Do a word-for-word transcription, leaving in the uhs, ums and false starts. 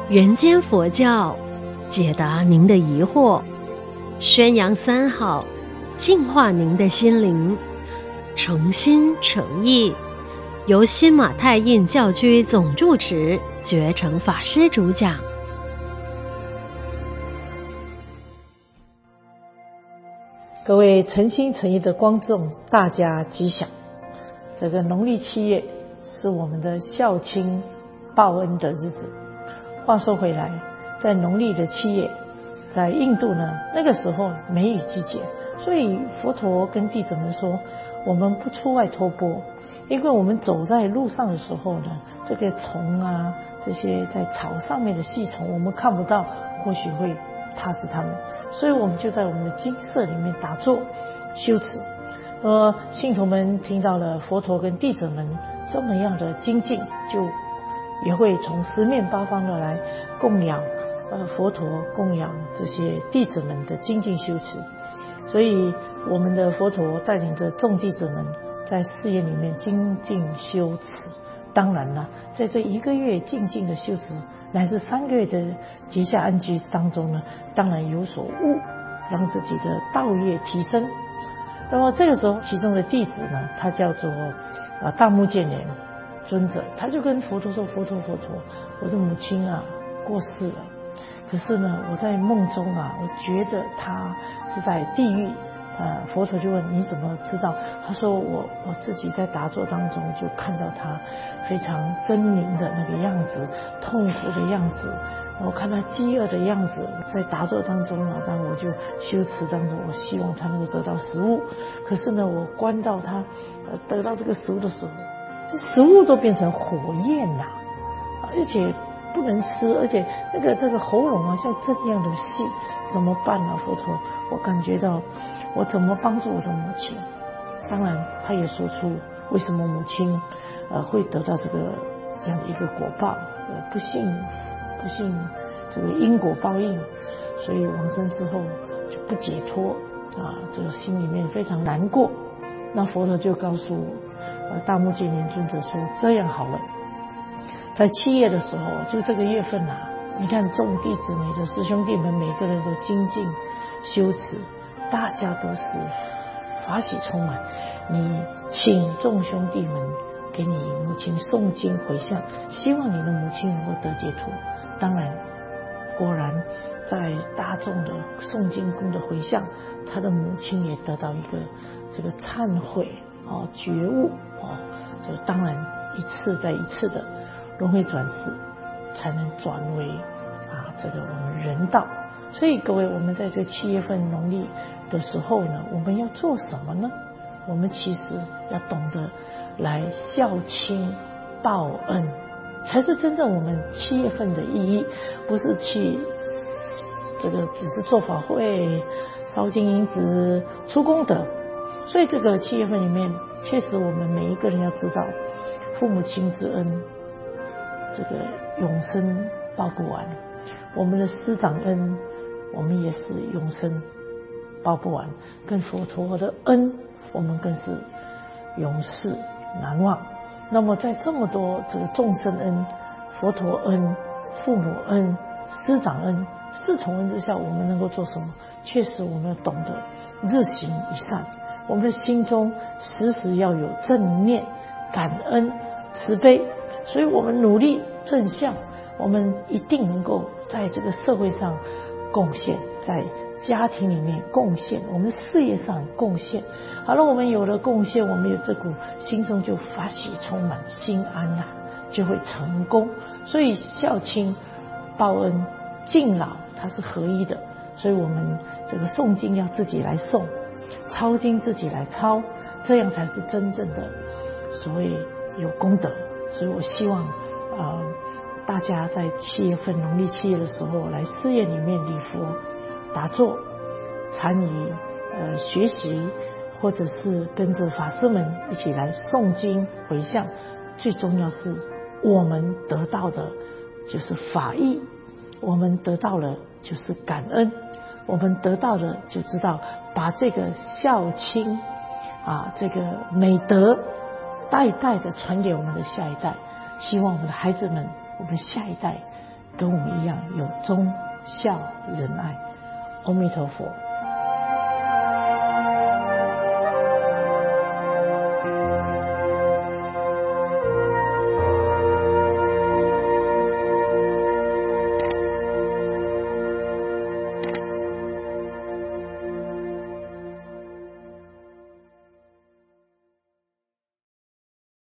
人间佛教，解答您的疑惑，宣扬三好，净化您的心灵，诚心诚意。由新马泰印教区总住持觉诚法师主讲。 各位诚心诚意的观众，大家吉祥！这个农历七月是我们的孝亲报恩的日子。话说回来，在农历的七月，在印度呢，那个时候梅雨季节，所以佛陀跟弟子们说，我们不出外托钵，因为我们走在路上的时候呢，这个虫啊，这些在草上面的细虫，我们看不到，或许会踏死它们。所以我们就在我们的精舍里面打坐修持。呃，信徒们听到了佛陀跟弟子们这么样的精进，就也会从十面八方的来供养呃佛陀，供养这些弟子们的精进修持。所以我们的佛陀带领着众弟子们在寺院里面精进修持。当然了，在这一个月静静的修持，乃至三个月的结下安居当中呢，当然有所悟，让自己的道业提升。那么这个时候，其中的弟子呢，他叫做啊大目犍连尊者，他就跟佛陀说：“佛陀，佛陀，我的母亲啊过世了，可是呢，我在梦中啊，我觉得她是在地狱。”啊，佛陀就问你怎么知道？他说我我自己在打坐当中就看到他非常狰狞的那个样子，痛苦的样子，我看他饥饿的样子，在打坐当中啊，然后我就修持当中，我希望他能够得到食物。可是呢，我观到他呃得到这个食物的时候，这食物都变成火焰呐、啊，而且不能吃，而且那个这个喉咙啊像这样的细，怎么办呢、啊？佛陀，我感觉到。我怎么帮助我的母亲？当然，他也说出为什么母亲呃会得到这个这样的一个果报，呃不幸不幸这个因果报应，所以往生之后就不解脱啊，这个心里面非常难过。那佛陀就告诉呃大目犍连尊者说：这样好了，在七月的时候，就这个月份啊，你看众弟子你的师兄弟们每个人都精进修持。大家都是法喜充满，你请众兄弟们给你母亲诵经回向，希望你的母亲能够得解脱。当然，果然在大众的诵经功的回向，他的母亲也得到一个这个忏悔哦觉悟哦，这当然一次再一次的轮回转世，才能转为啊这个我们人道。所以各位，我们在这七月份农历的时候呢，我们要做什么呢？我们其实要懂得来孝亲报恩，才是真正我们七月份的意义，不是去这个只是做法会、烧金银纸、出功德。所以这个七月份里面，确实我们每一个人要知道，父母亲之恩，这个永生报不完；我们的师长恩，我们也是永生报不完，跟佛陀的恩，我们更是永世难忘。那么在这么多这个众生恩、佛陀恩、父母恩、师长恩、四重恩之下，我们能够做什么？确实我们要懂得日行一善，我们的心中时时要有正念、感恩、慈悲，所以我们努力正向，我们一定能够在这个社会上贡献，在家庭里面贡献，我们事业上贡献。好了，我们有了贡献，我们有这股心中就法喜充满，心安啊，就会成功。所以孝亲报恩敬老它是合一的，所以我们这个诵经要自己来诵，抄经自己来抄，这样才是真正的所谓有功德。所以我希望呃大家在七月份农历七月的时候来寺院里面礼佛打坐参与呃学习，或者是跟着法师们一起来诵经回向。最重要是我们得到的就是法益，我们得到了就是感恩，我们得到的就知道把这个孝亲啊这个美德代代的传给我们的下一代。希望我们的孩子们，我们下一代跟我们一样有忠孝仁爱。阿弥陀佛。